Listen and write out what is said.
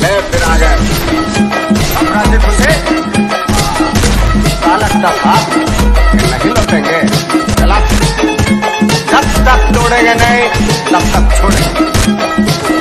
ले फिर आ गए अपना से पूछे लगता था नहीं लौटेंगे। चला जब तक तोड़ेंगे नहीं तब तक छोड़ेंगे।